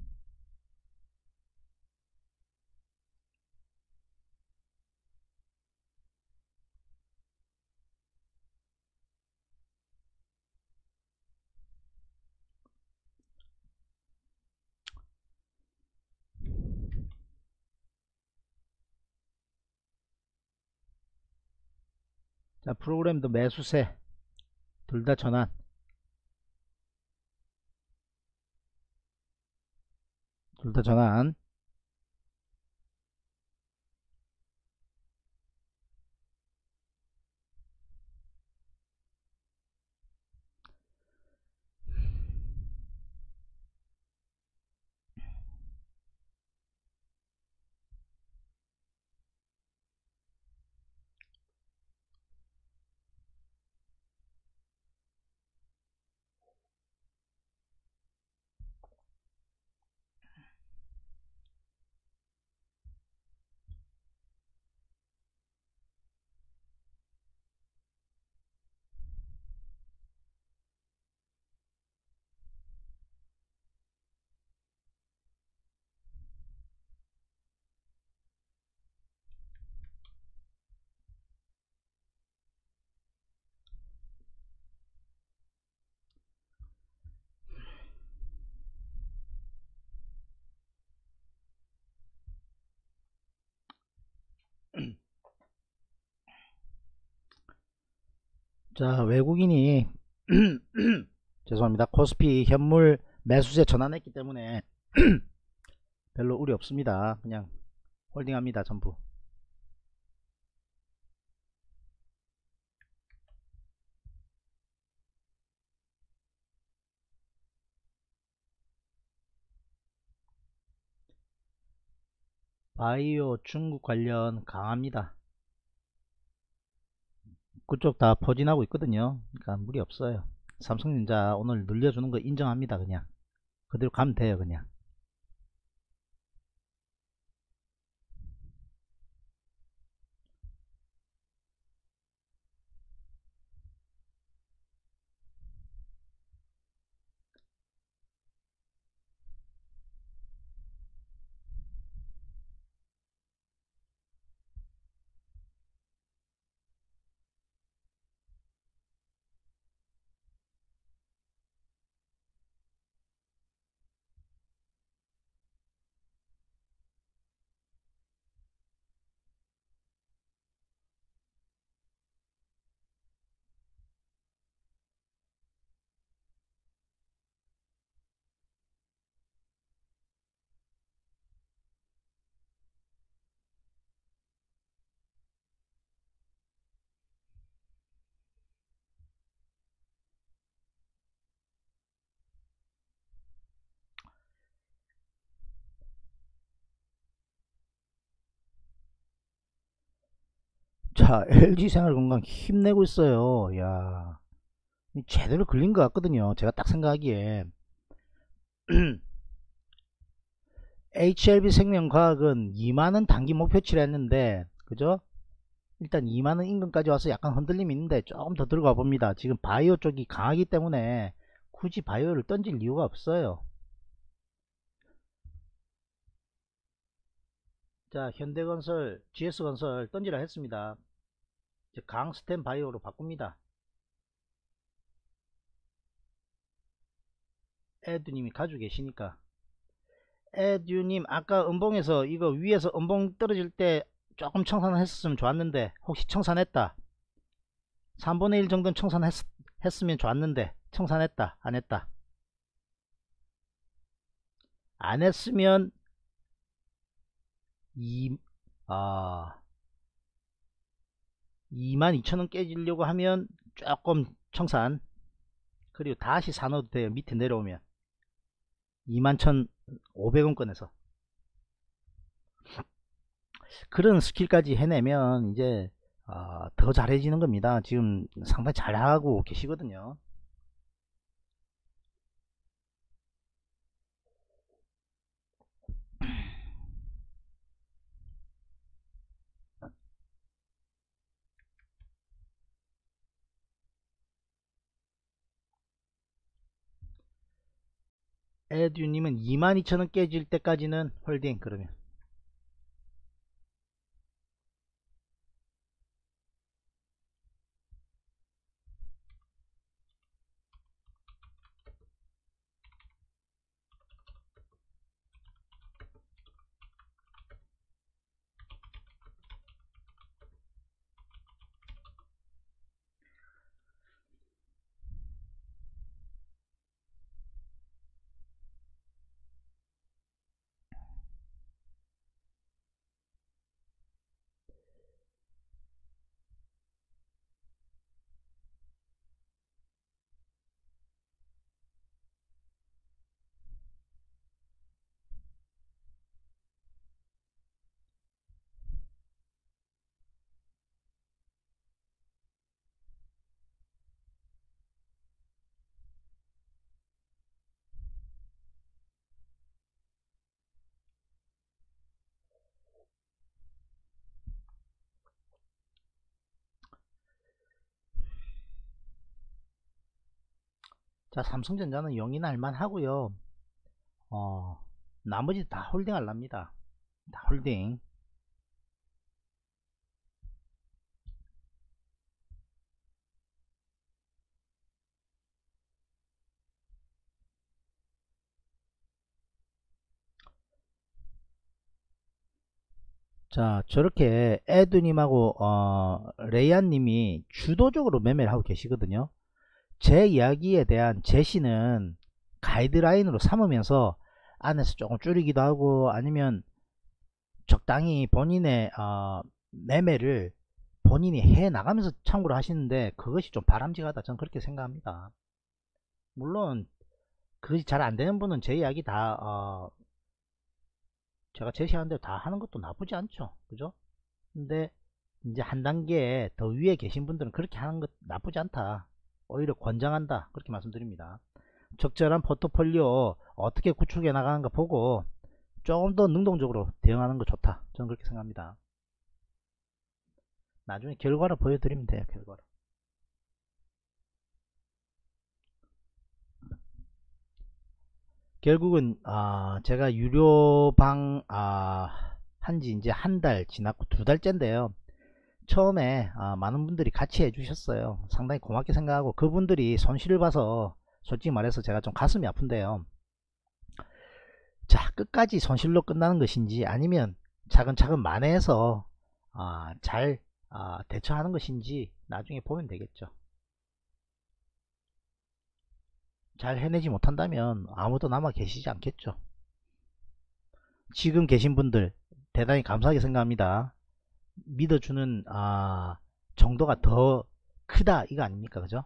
자, 프로그램도 매수세 둘 다 전환. 둘 다 전환. 자, 외국인이 죄송합니다. 코스피 현물 매수세 전환했기 때문에 별로 우려 없습니다. 그냥 홀딩합니다. 전부. 바이오 중국 관련 강합니다. 그쪽 다 퍼진하고 있거든요. 그러니까 무리 없어요. 삼성전자 오늘 늘려주는 거 인정합니다. 그냥 그대로 가면 돼요. 그냥 자, 엘지생활건강 힘내고 있어요. 야, 제대로 걸린 것 같거든요. 제가 딱 생각하기에. 에이치엘비생명과학은 이만원 단기 목표치를 했는데, 그죠? 일단 이만원 인근까지 와서 약간 흔들림이 있는데 조금 더 들어가 봅니다. 지금 바이오 쪽이 강하기 때문에 굳이 바이오를 던질 이유가 없어요. 자, 현대건설, 지에스건설 던지라 했습니다. 이제 강스텐 바이오로 바꿉니다. 에듀님이 가지고 계시니까. 에듀님 아까 음봉에서 이거 위에서 음봉 떨어질 때 조금 청산을 했었으면 좋았는데, 혹시 청산했다? 삼분의 일 정도는 청산했으면 좋았는데 청산했다 안 했다? 안 했으면 이, 아, 이만 이천원 깨지려고 하면 조금 청산, 그리고 다시 사놓어도 돼요. 밑에 내려오면 이만 천오백원권에서 그런 스킬까지 해내면 이제 어, 더 잘해지는 겁니다. 지금 상당히 잘하고 계시거든요. 에듀님은 이만 이천원 깨질 때까지는 홀딩. 그러면 자, 삼성전자는 용인 할만 하고요. 어, 나머지 다 홀딩 할랍니다. 다 홀딩. 자, 저렇게 에드님하고 어, 레이안님이 주도적으로 매매를 하고 계시거든요. 제 이야기에 대한 제시는 가이드라인으로 삼으면서 안에서 조금 줄이기도 하고, 아니면 적당히 본인의 어, 매매를 본인이 해 나가면서 참고를 하시는데, 그것이 좀 바람직하다, 저는 그렇게 생각합니다. 물론 그것이 잘 안되는 분은 제 이야기 다 어, 제가 제시하는 대로 다 하는 것도 나쁘지 않죠, 그죠? 근데 이제 한 단계 더 위에 계신 분들은 그렇게 하는 것 나쁘지 않다, 오히려 권장한다, 그렇게 말씀드립니다. 적절한 포트폴리오 어떻게 구축해 나가는가 보고 조금 더 능동적으로 대응하는 거 좋다, 저는 그렇게 생각합니다. 나중에 결과를 보여드리면 돼요. 결과를. 결국은 아, 제가 유료방 아, 한지 이제 한 달 지났고 두 달째인데요. 처음에 아, 많은 분들이 같이 해주셨어요. 상당히 고맙게 생각하고, 그분들이 손실을 봐서 솔직히 말해서 제가 좀 가슴이 아픈데요. 자, 끝까지 손실로 끝나는 것인지 아니면 차근차근 만회해서 아, 잘 아, 대처하는 것인지 나중에 보면 되겠죠. 잘 해내지 못한다면 아무도 남아 계시지 않겠죠. 지금 계신 분들 대단히 감사하게 생각합니다. 믿어주는 아, 정도가 더 크다, 이거 아닙니까, 그죠?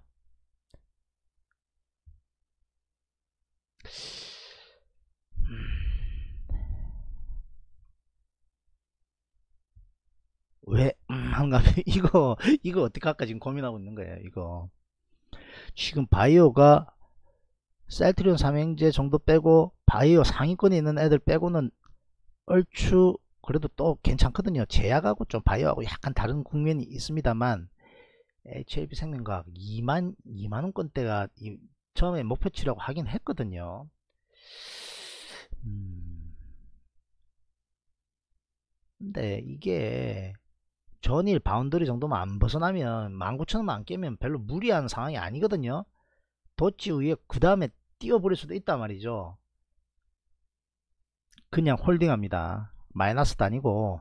왜 음, 한가 하면 이거 이거 어떻게 할까 지금 고민하고 있는 거예요. 이거 지금 바이오가 셀트리온 삼형제 정도 빼고 바이오 상위권에 있는 애들 빼고는 얼추 그래도 또 괜찮거든요. 제약하고 좀 바이오하고 약간 다른 국면이 있습니다만 에이치엘비 생명과학 이만 이만원권대가 처음에 목표치라고 하긴 했거든요. 음, 근데 이게 전일 바운더리 정도만 안 벗어나면 만 구천원만 안 깨면 별로 무리한 상황이 아니거든요. 도치 위에 그 다음에 띄워버릴 수도 있단 말이죠. 그냥 홀딩합니다. 마이너스도 아니고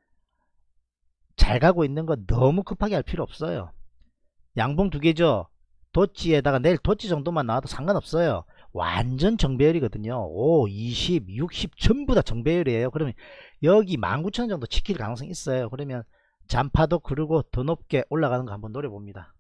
잘 가고 있는 거 너무 급하게 할 필요 없어요. 양봉 두 개죠. 도치에다가 내일 도치 정도만 나와도 상관없어요. 완전 정배열이거든요. 오, 이십, 육십 전부 다 정배열이에요. 그러면 여기 만 구천원 정도 지킬 가능성이 있어요. 그러면 잔파도 그르고 더 높게 올라가는 거 한번 노려봅니다.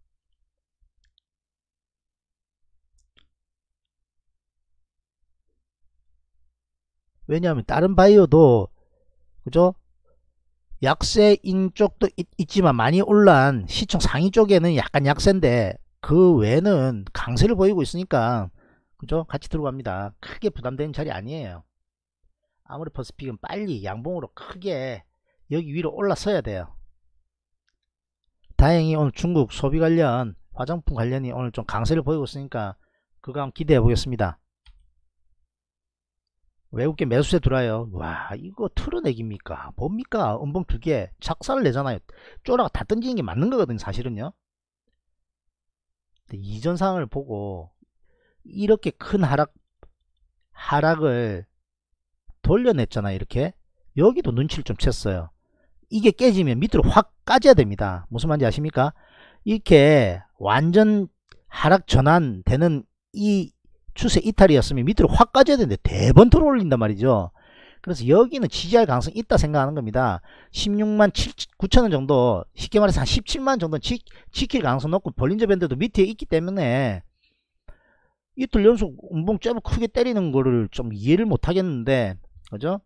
왜냐하면 다른 바이오도 그죠? 약세인 쪽도 있, 지만 많이 올란 시총 상위 쪽에는 약간 약세인데 그 외에는 강세를 보이고 있으니까 그죠? 같이 들어갑니다. 크게 부담되는 자리 아니에요. 아무리 퍼스픽은 빨리 양봉으로 크게 여기 위로 올라서야 돼요. 다행히 오늘 중국 소비 관련 화장품 관련이 오늘 좀 강세를 보이고 있으니까 그거 한번 기대해 보겠습니다. 외국계 매수세 들어와요. 와, 이거 틀어내기입니까? 뭡니까? 음봉 두 개 작살을 내잖아요. 쪼라가 다 던지는 게 맞는 거거든요, 사실은요. 근데 이전 상황을 보고 이렇게 큰 하락 하락을 돌려냈잖아요. 이렇게 여기도 눈치를 좀 챘어요. 이게 깨지면 밑으로 확 까져야 됩니다. 무슨 말인지 아십니까? 이렇게 완전 하락 전환되는 이 추세 이탈이었으면 밑으로 확 까져야 되는데 대번 들어 올린단 말이죠. 그래서 여기는 지지할 가능성이 있다 생각하는 겁니다. 십육만 구천원 정도, 쉽게 말해서 한 십칠만 정도 지, 지킬 가능성 높고 볼린저 밴드도 밑에 있기 때문에 이틀 연속 음봉 째고 크게 때리는 거를 좀 이해를 못 하겠는데, 그죠?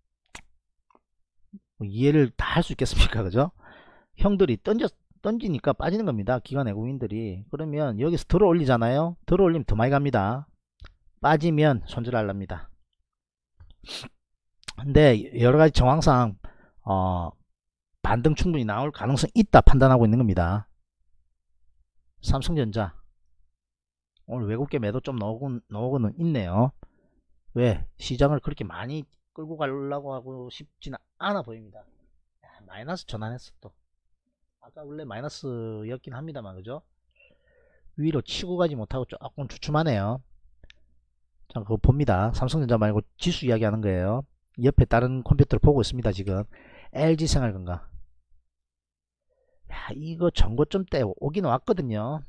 뭐 이해를 다 할 수 있겠습니까? 그죠? 형들이 던져, 던지니까 빠지는 겁니다. 기관 외국인들이. 그러면 여기서 들어 올리잖아요. 들어 올리면 더 많이 갑니다. 빠지면 손절하랍니다. 근데 여러가지 정황상 어, 반등 충분히 나올 가능성이 있다 판단하고 있는 겁니다. 삼성전자 오늘 외국계 매도 좀 나오곤, 나오고는 있네요. 왜? 시장을 그렇게 많이 끌고 가려고 하고 싶지는 않아 보입니다. 야, 마이너스 전환했어 또. 아까 원래 마이너스였긴 합니다만 그죠? 위로 치고 가지 못하고 조금 주춤하네요. 자, 그거 봅니다. 삼성전자 말고 지수 이야기하는 거예요. 옆에 다른 컴퓨터를 보고 있습니다. 지금 엘지생활건강. 야, 이거 전고점대 오긴 왔거든요.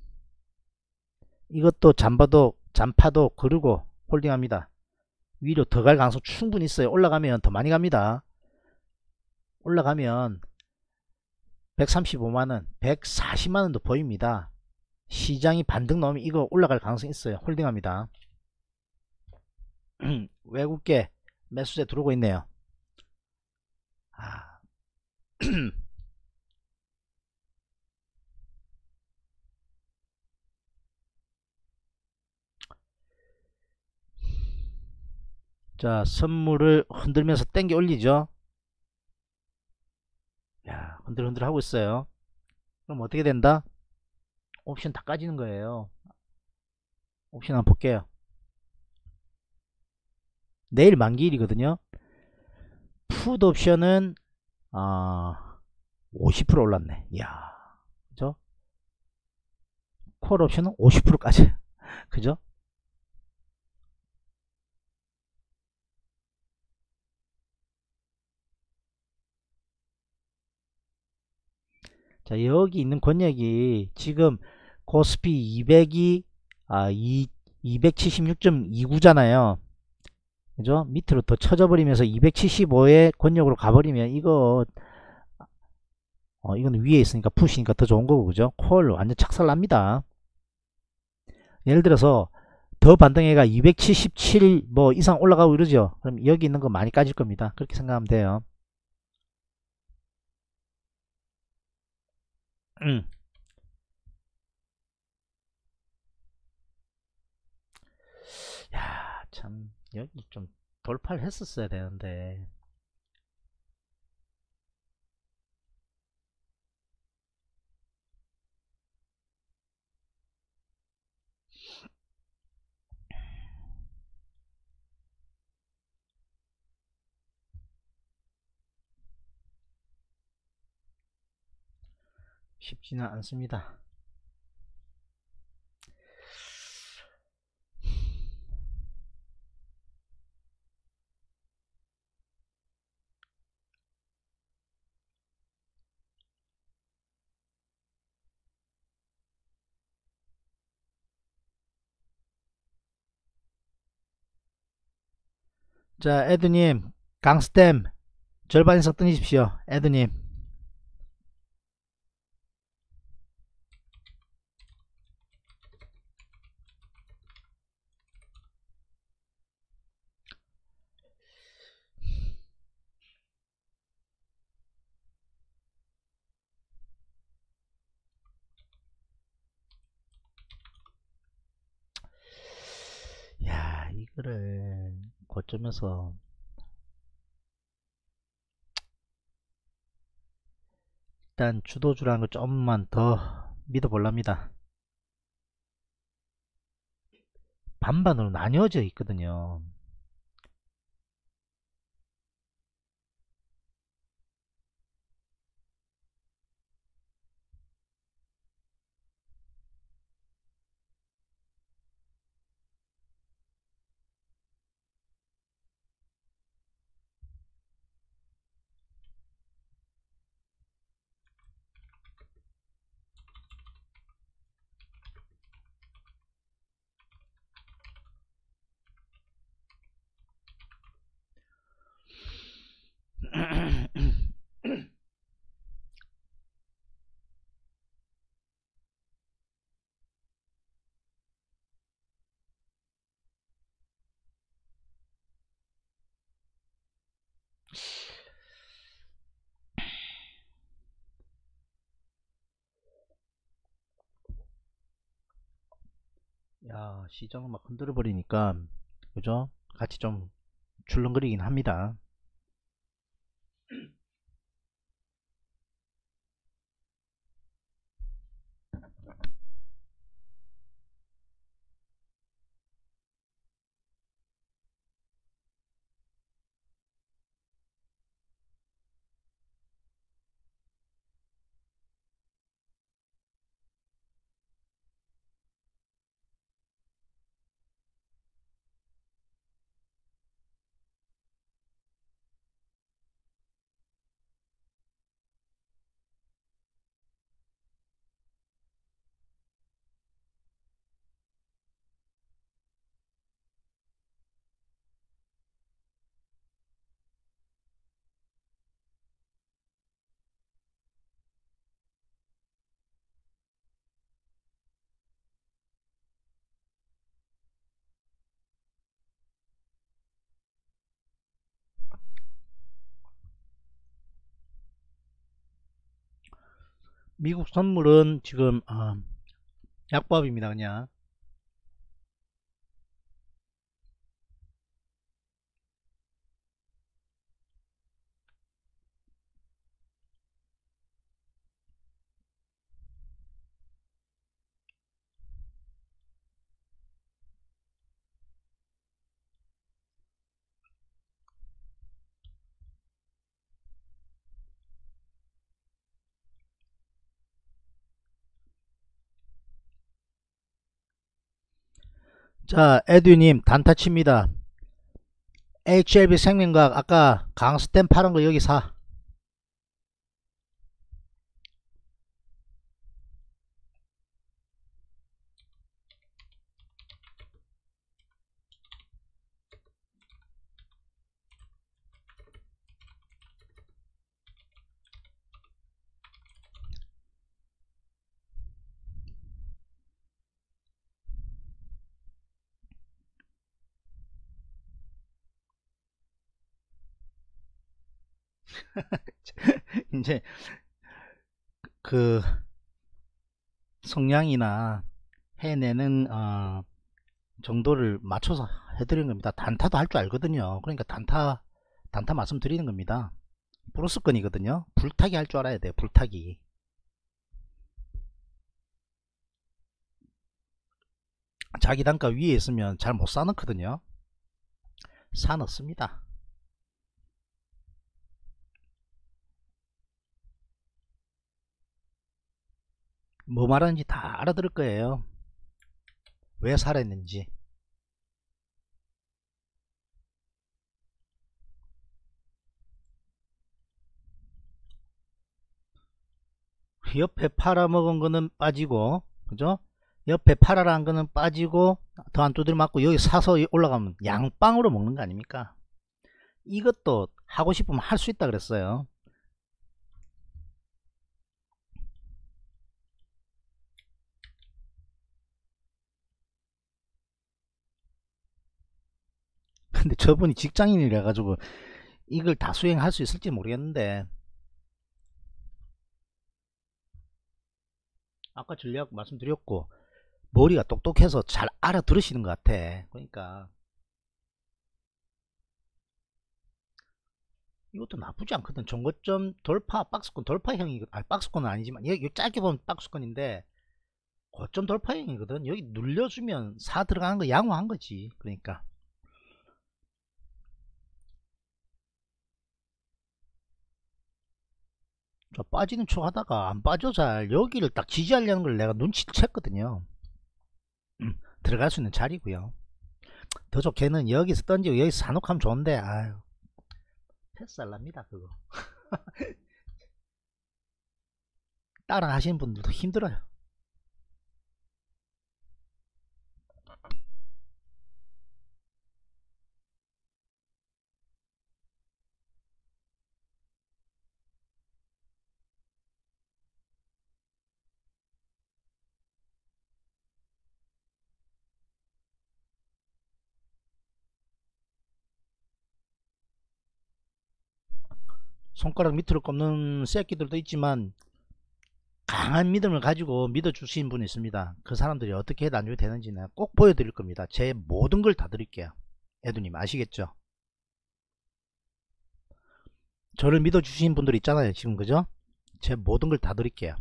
이것도 잠바도 잔파도 그르고 홀딩합니다. 위로 더 갈 가능성 충분히 있어요. 올라가면 더 많이 갑니다. 올라가면 백삼십오만원, 백사십만원도 보입니다. 시장이 반등 나오면 이거 올라갈 가능성이 있어요. 홀딩합니다. 외국계 매수세 들어오고 있네요. 아. 자, 선물을 흔들면서 땡겨 올리죠. 야, 흔들흔들 하고 있어요. 그럼 어떻게 된다? 옵션 다 까지는 거예요. 옵션 한번 볼게요. 내일 만기일이거든요. 풋 옵션은 어, 오십 퍼센트 올랐네. 이야, 그죠? 콜 옵션은 오십 퍼센트까지. 그죠? 자, 여기 있는 권역이 지금 코스피 이백이 아, 이백칠십육 점 이구잖아요. 그죠? 밑으로 더 쳐져 버리면서 이백칠십오의 권역으로 가버리면 이거 어, 이건 위에 있으니까 푸시니까 더 좋은 거고, 그죠? 콜 완전 착살납니다. 예를 들어서 더 반등해가 이백칠십칠 뭐 이상 올라가고 이러죠. 그럼 여기 있는 거 많이 까질 겁니다. 그렇게 생각하면 돼요. 음. 야, 참 여기 좀 돌파를 했었어야 되는데. 쉽지는 않습니다. 자, 에드님, 강스템 절반 이상 던지십시오. 에드님. 야, 이거를 고점에서 일단 주도주라는 걸 좀만 더 믿어볼랍니다. 반반으로 나뉘어져 있거든요. 야, 시장을 막 흔들어 버리니까 그죠? 같이 좀 출렁거리긴 합니다. 미국 선물은 지금 아, 약법입니다. 그냥 자, 에듀님 단타 칩니다. 에이치엘비 생명과학 아까 강스템 파란 거 여기 사. 이제 그 성량이나 해내는 어, 정도를 맞춰서 해드리는 겁니다. 단타도 할 줄 알거든요. 그러니까 단타 단타 말씀드리는 겁니다. 플러스건이거든요. 불타기 할 줄 알아야 돼요. 불타기. 자기 단가 위에 있으면 잘 못 사놓거든요. 사놓습니다. 뭐 말하는지 다 알아들을 거예요. 왜 살았는지. 옆에 팔아먹은 거는 빠지고, 그죠? 옆에 팔아라는 거는 빠지고, 더 안 두드려 맞고, 여기 사서 올라가면 양빵으로 먹는 거 아닙니까? 이것도 하고 싶으면 할 수 있다 그랬어요. 근데 저분이 직장인이라 가지고 이걸 다 수행할 수 있을지 모르겠는데, 아까 전략 말씀드렸고, 머리가 똑똑해서 잘 알아들으시는 것 같아. 그러니까 이것도 나쁘지 않거든. 정거점 돌파, 박스권 돌파형이, 아니 박스권은 아니지만 여기 짧게 보면 박스권인데 고점 돌파형이거든. 여기 눌려주면 사 들어가는 거 양호한 거지. 그러니까 저 빠지는 척 하다가 안 빠져. 잘 여기를 딱 지지하려는 걸 내가 눈치챘거든요. 음, 들어갈 수 있는 자리고요. 더 좋게는 여기서 던지고 여기서 사놓고 하면 좋은데, 아유, 패스할랍니다 그거. 따라 하시는 분들도 힘들어요. 손가락 밑으로 꼽는 새끼들도 있지만 강한 믿음을 가지고 믿어주신 분이 있습니다. 그 사람들이 어떻게 나중에 되는지는 꼭 보여드릴 겁니다. 제 모든 걸 다 드릴게요. 에두님 아시겠죠? 저를 믿어주신 분들 있잖아요. 지금 그죠? 제 모든 걸 다 드릴게요.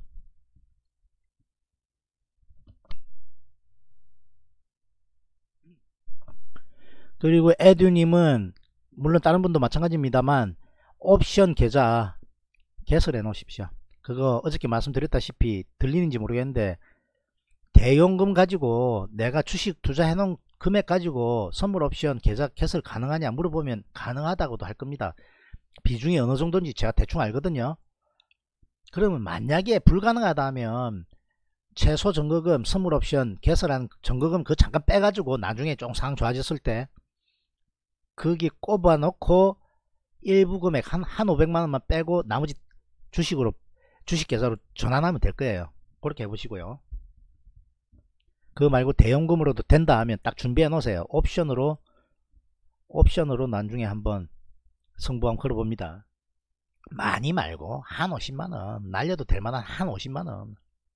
그리고 에듀님은 물론 다른 분도 마찬가지입니다만 옵션 계좌 개설해 놓으십시오. 그거 어저께 말씀드렸다시피 들리는지 모르겠는데 대용금 가지고 내가 주식 투자해 놓은 금액 가지고 선물 옵션 계좌 개설 가능하냐 물어보면 가능하다고도 할 겁니다. 비중이 어느 정도인지 제가 대충 알거든요. 그러면 만약에 불가능하다 면 최소 정거금 선물 옵션 개설한 정거금 그 잠깐 빼가지고 나중에 좀 상황 좋아졌을 때 거기 꼽아 놓고 일부 금액 한, 한 오백만 원만 빼고 나머지 주식으로 주식 계좌로 전환하면 될 거예요. 그렇게 해보시고요. 그거 말고 대용금으로도 된다 하면 딱 준비해 놓으세요. 옵션으로 옵션으로 나중에 한번 승부 한번 걸어봅니다. 많이 말고 한 오십만 원 날려도 될 만한 한 오십만 원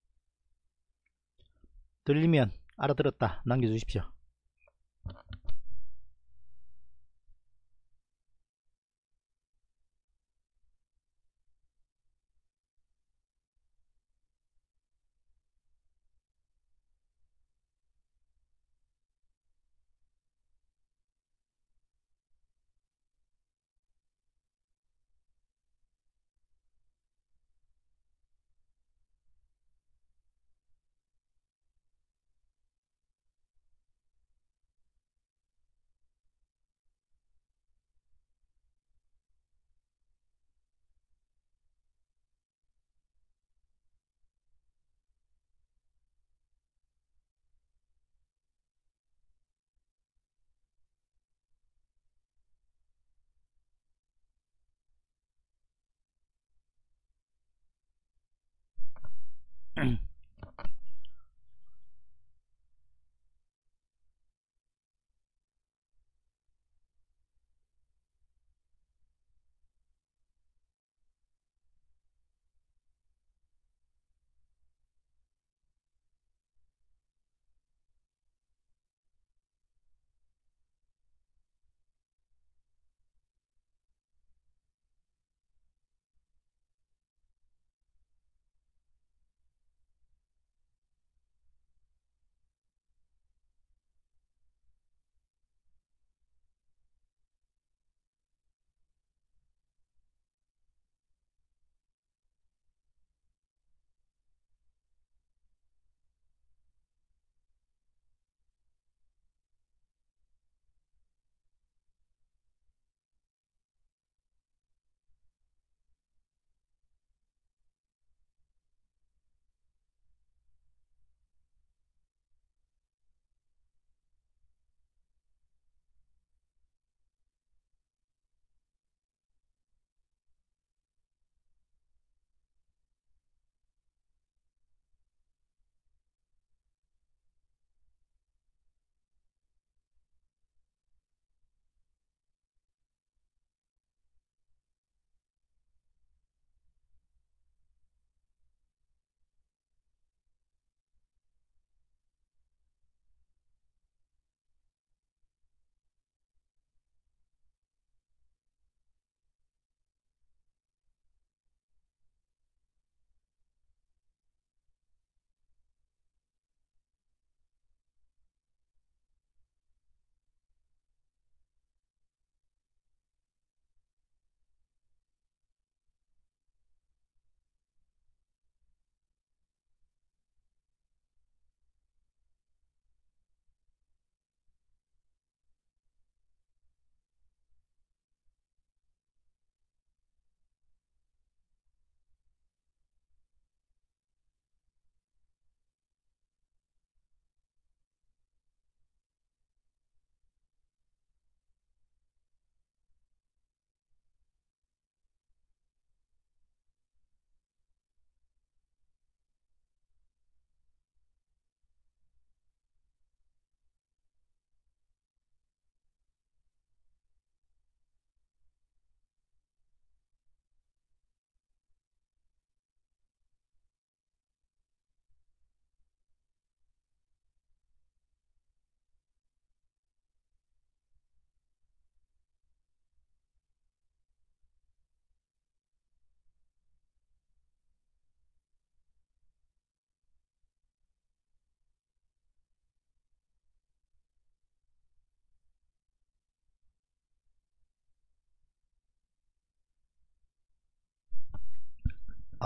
들리면 알아들었다 남겨주십시오.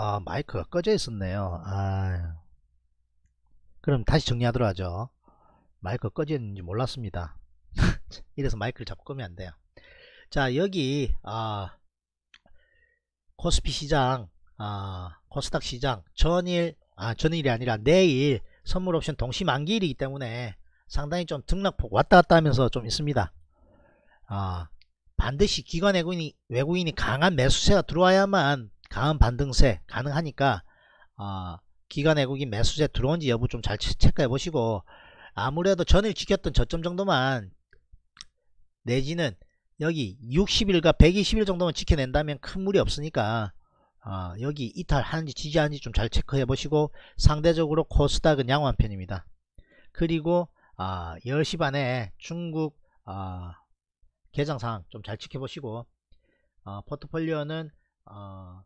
아, 마이크가 꺼져 있었네요. 아, 그럼 다시 정리하도록 하죠. 마이크가 꺼져 있는지 몰랐습니다. 이래서 마이크를 자꾸 끄면 안 돼요. 자, 여기 아, 코스피 시장, 아, 코스닥 시장 전일, 아, 전일이 아니라 내일 선물 옵션 동시 만기일이기 때문에 상당히 좀 등락폭 왔다 갔다 하면서 좀 있습니다. 아, 반드시 기관 외국인이, 외국인이 강한 매수세가 들어와야만 강한 반등세 가능하니까 아, 기관 외국인 매수세 들어온지 여부 좀 잘 체크해 보시고, 아무래도 전일 지켰던 저점 정도만 내지는 여기 육십 일과 백이십 일 정도만 지켜낸다면 큰 무리 없으니까 아, 여기 이탈하는지 지지하는지 좀 잘 체크해 보시고, 상대적으로 코스닥은 양호한 편입니다. 그리고 아, 열 시 반에 중국 아, 개장 상황 좀 잘 지켜보시고, 어, 포트폴리오는 어,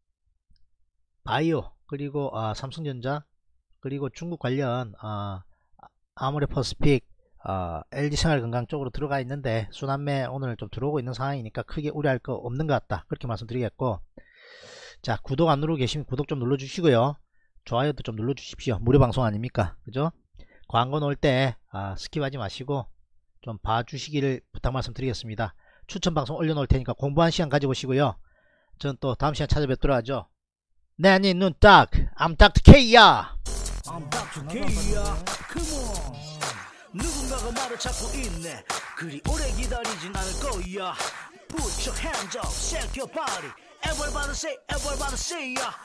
바이오 그리고 어, 삼성전자 그리고 중국 관련 어, 아모레퍼시픽, 어, 엘지생활건강 쪽으로 들어가 있는데 순환매 오늘 좀 들어오고 있는 상황이니까 크게 우려할 거 없는 것 같다, 그렇게 말씀드리겠고, 자, 구독 안 누르고 계시면 구독 좀 눌러 주시고요, 좋아요도 좀 눌러 주십시오. 무료 방송 아닙니까, 그죠? 광고 넣을 때 아, 스킵하지 마시고 좀 봐주시기를 부탁 말씀드리겠습니다. 추천 방송 올려놓을 테니까 공부한 시간 가져보시고요. 전 또 다음 시간 찾아뵙도록 하죠. 네, 아니 눈 딱, I'm 닥터 K야. I'm 닥터 K야. Come on. 누군가가 말을 찾고 있네. 그리 오래 기다리진 않을 거야. Put your hands up, shake your body. Everybody say, everybody say, yeah.